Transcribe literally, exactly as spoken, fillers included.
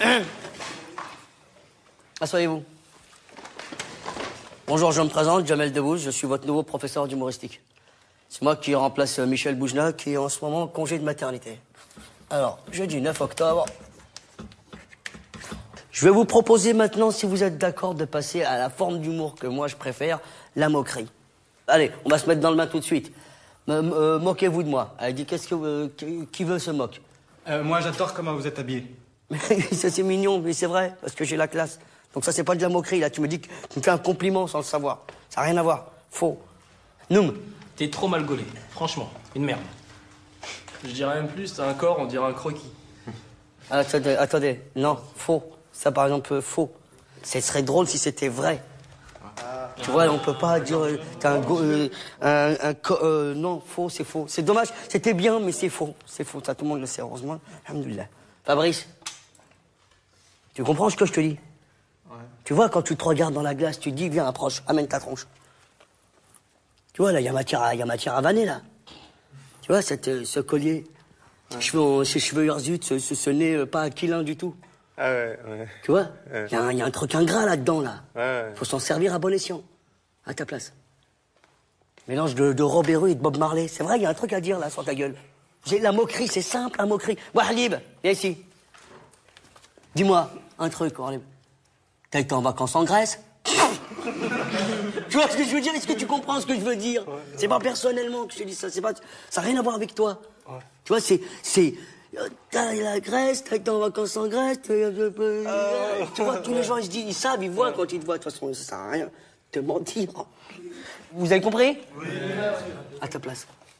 Asseyez-vous. Bonjour, je me présente, Jamel Debbouze, je suis votre nouveau professeur d'humoristique. C'est moi qui remplace Michel Boujna, qui est en ce moment en congé de maternité. Alors, jeudi neuf octobre, je vais vous proposer maintenant, si vous êtes d'accord, de passer à la forme d'humour que moi je préfère, la moquerie. Allez, on va se mettre dans le bain tout de suite. Euh, moquez-vous de moi. Allez, dis, qu'est-ce que euh, qui, qui veut se moque? euh, Moi, j'adore comment vous êtes habillé. Ça, c'est mignon, mais c'est vrai, parce que j'ai la classe. Donc ça, c'est pas de la moquerie, là. Tu me dis que tu me fais un compliment sans le savoir. Ça n'a rien à voir. Faux. Noum. T'es trop mal gaulé. Franchement, une merde. Je dirais même plus, t'as un corps, on dirait un croquis. Attendez, attendez. Non, faux. Ça, par exemple, faux. Ce serait drôle si c'était vrai. Ah. Tu vois, on peut pas dire... Euh, t'as un... Go, euh, un, un euh, non, faux, c'est faux. C'est dommage. C'était bien, mais c'est faux. C'est faux. Ça, tout le monde le sait, heureusement. Alhamdoulilah. Fabrice, tu comprends ce que je te dis? Ouais. Tu vois, quand tu te regardes dans la glace, tu te dis, viens, approche, amène ta tronche. Tu vois, là, il y a matière à, y a matière à vanner, là. Tu vois, cette, euh, ce collier, ouais. cheveux, ces cheveux hirsutes, ce, ce, ce nez euh, pas aquilin du tout. Ah ouais, ouais. Tu vois, il ouais. y, y a un truc ingrat là-dedans, là. Ouais, ouais. Faut s'en servir à bon escient. À ta place. Mélange de, de Robert et de Bob Marley. C'est vrai, il y a un truc à dire, là, sur ta gueule. J'ai la moquerie, c'est simple, la moquerie. Wahlib, viens ici. Dis-moi un truc, Wahlib. T'as été en vacances en Grèce? Tu vois ce que je veux dire? Est-ce que tu comprends ce que je veux dire? Ouais, c'est pas personnellement que je te dis ça. C'est pas, ça n'a rien à voir avec toi. Ouais. Tu vois, c'est, c'est, t'as la Grèce, t'as été en vacances en Grèce. Euh... Tu vois, tous les gens ils se disent, ils savent, ils voient quand ils te voient. De toute façon, ça sert à rien de te mentir. Vous avez compris? Oui. À ta place.